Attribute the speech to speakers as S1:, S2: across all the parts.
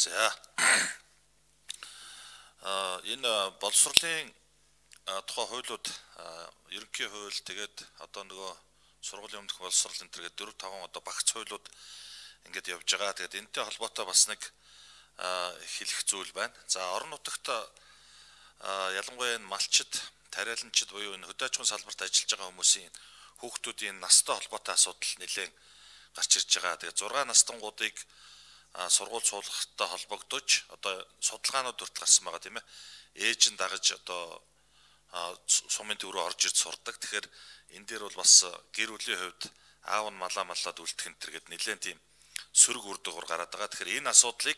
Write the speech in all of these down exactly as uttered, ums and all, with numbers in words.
S1: За энэ боловсролын тухай хуулиуд ерөнхий хууль тэгээд одоо нөгөө сургуулийн өмнөх боловсрол энэ төргээд дөрв таван одоо багц хуулиуд ингээд явж байгаа. Тэгээд энэтэй холбоотой бас нэг хэлэх зүйл байна. За орон нутагт ялангуяа энэ малчид, тариаланчид буюу энэ хөдөө аж ахуйн салбарт ажиллаж байгаа хүмүүсийн хүүхдүүдийн настай холбоотой асуудал нэлээд гарч ирж байгаа. Тэгээд зургаан настангуудыг сургууль суулгахтай холбогдож одоо судалгаанууд хүртэл гарсан байгаа тийм ээ. Ээж нь дагаж одоо сумын төв рүү орж ирж сурдаг. Тэгэхээр энэ дээр бол бас гэр бүлийн хувьд аав нь малаа маллаад үлдэх энэ төр гэд нэлээд тийм сөрөг үр дагавар гараад байгаа. Тэгэхээр энэ асуудлыг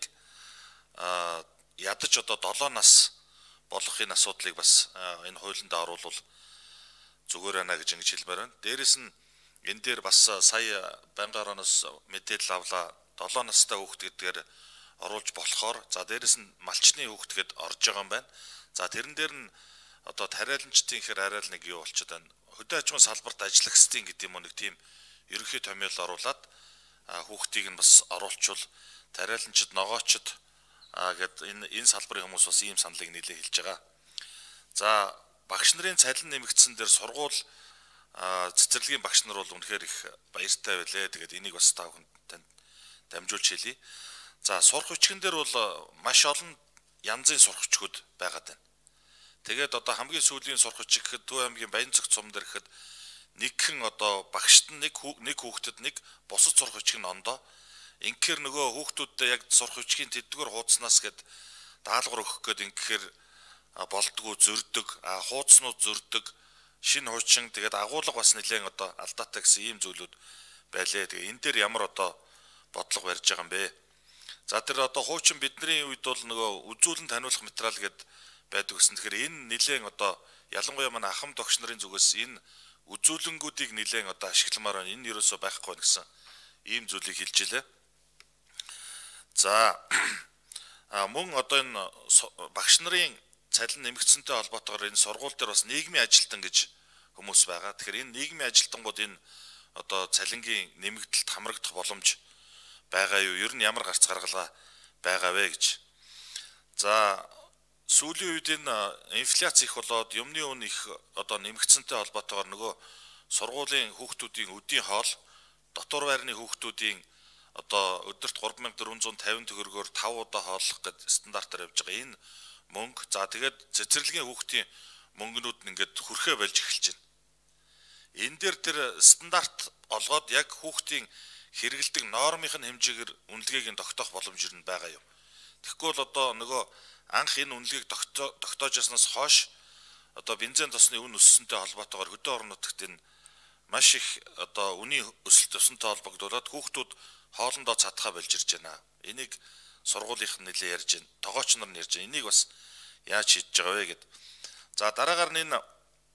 S1: ядаж одоо долоо нас болгохын асуудлыг бас энэ хуулинд оруулвал зүгээр байна гэж ингэж хэлмээр байна. Дээрээс нь энэ дээр бас сая байнгын орооноос мэдээлэл авлаа. долоо настай хүүхэд гэдгээр оруулж болохоор за дээрэс нь малчны хүүхэд гэд орж байгаа юм байна. За тэрэн дээр нь одоо тариаланчдын ихэр арай л нэг юу болчиход байна. Хөдөө аж ахуйн салбарт ажиллагчдын гэдэг юм уу нэг тийм ерөнхий томьёол оруулаад хүүхдийг нь бас оруулчвал тариаланчид ногоочд гэд энэ энэ салбарын хүмүүс бас ийм саналыг нэлээд хэлж байгаа. За багш нарын цалин нэмэгдсэн дээр сургууль цэцэрлэгийн багш нар бол үнэхээр их баяртай байлээ. Тэгээд энийг бас та бүхэнд танд дамжуулж хэлье. За сурах хүчгэн дээр бол маш олон янзын сурах хүчгүүд байгаад байна. Тэгээд одоо хамгийн сүүлийн сурах хүчиг гэхэд Төв аймгийн Баянцогт сум дээр гэхэд нэгхэн одоо багшд нь нэг нэг хүүхдэд нэг бусад сурах хүчиг нь ондоо. Инхээр нөгөө хүүхдүүдтэй яг сурах хүчгийн тэдгээр хуудаснаас гээд даалгавар өгөх гээд ингээр болдгоо зөрдөг, хуудаснууд зөрдөг, шинэ хуучин тэгээд агуулга бас нэлээд одоо алдаатай гэсэн ийм зүйлүүд байлээ. Тэгээ энэ дээр ямар одоо бодлого барьж байгаа юм бэ? За тэр одоо хуучин бидний үед бол нөгөө үзүүлэн таниулах материал гэдэг байдаг гэсэн. Тэгэхээр энэ нэлээд одоо ялангуяа манай ахмад огш нарын зүгээс энэ үзүүлэнгүүдийг нэлээд одоо ашигламаар байна. Энэ ерөөсөө байхгүй байна гэсэн ийм зүйлийг хэлж илээ. За мөн одоо энэ багш нарын цалин нэмэгдсэнтэй холбоотойгоор энэ сургууль дээр бас нийгмийн ажилтан гэж хүмүүс байгаа. Тэгэхээр энэ нийгмийн ажилтангууд энэ одоо цалингийн нэмэгдэлд хамрагдах боломж байгаа юу? Ер нь ямар гарц гаргалгаа байгаа вэ гэж. За сүүлийн үед энэ инфляц их болоод юмны үн их одоо нэмэгдсэнтэй холбоотойгоор нөгөө сургуулийн хүүхдүүдийн өдийн хоол дотор байрны хүүхдүүдийн одоо өдөрт гурван мянга дөрвөн зуун тавин төгрөгөөр тав удаа хооллох гэдэг стандартаар явж байгаа. Энэ мөнгө за тэгээд цэцэрлэгийн хүүхдийн мөнгнүүд нь ингээд хүрхээ болж эхэлж байна. Энэ дээр тэр стандарт олгоод яг хүүхдийн хэрэгэлдэг нормын хэмжээгээр үнэлгээг нь тогтоох боломж юу байгаа юу? Тэгэхгүй бол одоо нөгөө анх энэ үнэлгээг тогтоож яснаас хойш одоо бензин тосны үн өссөнтэй холбоотойгоор хөдөө орон нутагт энэ маш их одоо үнийн өсөлт өсөнтэй холбогдуулаад хүүхдүүд хоолндоо цадхаа болж ирж байна. Энийг сургуулийнх нь нэлээд ярьж байна. Тогооч нар нь ярьж байна. Энийг бас яаж хийж байгаа вэ гэд. За дараагаар нь энэ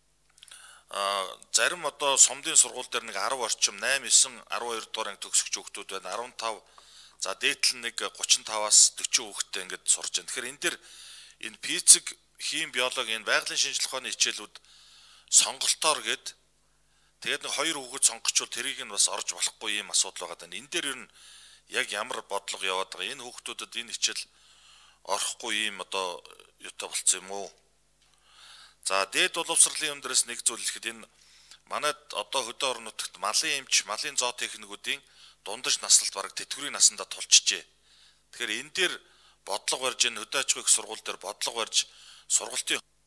S1: зарим одоо сумдын сургууль дээр нэг арав орчим найман девять арван хоёр дугаар анги төгсөгч хүүхдүүд байна. арван тав за дээтэл нэг гучин таваас дөрвөн хүүхэдтэй ингээд сурж байна. Тэгэхээр энэ дэр энэ физик, хим, биологи энэ байгалийн шинжилгээ ухааны хичээлүүд сонголтоор гээд тэгээд нэг хоёр хүүхэд сонгочвол тэрийг нь бас орж болохгүй юм асуудал байгаа даа. Энэ дээр ер нь яг ямар бодлого яваад байгаа? Энэ хүүхдүүдэд энэ хичээл орохгүй юм одоо юутай болцсон юм уу? За дээд боловсролын өндрөөс нэг зүйл ихэд энэ манайд одоо хөдөө орон нутагт малын эмч, малын зоо техникүүдийн дундаж наслалт бараг тэтгэврийн насандаа тулчжээ. Тэгэхээр энэ дээр бодлого барьж энэ хөдөө аж ахуйн сургууль дээр бодлого барьж сургалтын